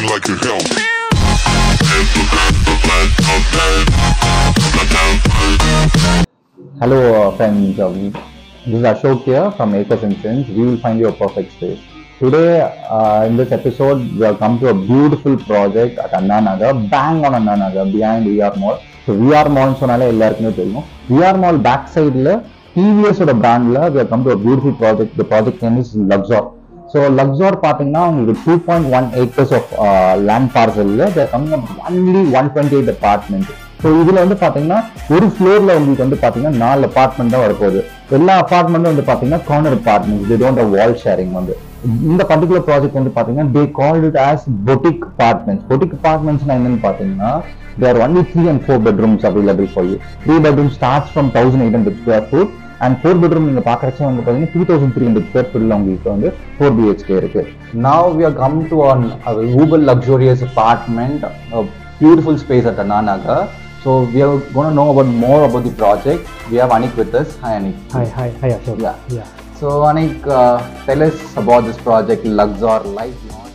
like a hell. Hello friends, this is Ashok here from ACRESNCENTS. We will find you a perfect space. Today in this episode we have come to a beautiful project at Anna Nagar, bang on Anna Nagar, behind VR Mall. So VR Mall சொன்னாலே எல்லாருக்குமே தெரியும். VR Mall back side TVS oda brand we have come to a beautiful project. The project name is Luxor. So Luxor பாத்தீங்கன்னா உங்களுக்கு 2.1 acres of land parcel they are coming up only 128 apartments. So இதுல வந்து பாத்தீங்கன்னா ஒரு ஃப்ளோர்ல உங்களுக்கு வந்து பாத்தீங்கன்னா 4 அபார்ட்மெண்ட் தான் வரப்போகுது. எல்லா அபார்ட்மெண்ட்டும் வந்து பாத்தீங்கன்னா corner apartments. they don't have wall sharing வந்து. இந்த பர்టిక్యులர் ப்ராஜெக்ட் வந்து பாத்தீங்கன்னா they called it as boutique apartments. boutique apartments என்னன்னு பாத்தீங்கன்னா there are only 3 and 4 bedrooms available for you. 3 bedrooms starts from 1800 square foot and 4 bedroom நீங்க பாக்குறச்ச வந்து பாத்தீங்கன்னா 2300 square foot ல உங்களுக்கு வந்து 4 BHK இருக்கு. Now we are come to a uber luxurious apartment, a beautiful space at Anna Nagar. So we are going to know about more about the project. We have Anik with us. Hi Anik. Hi Ashok. Yeah. So Anik, tell us about this project Luxor Life Launch.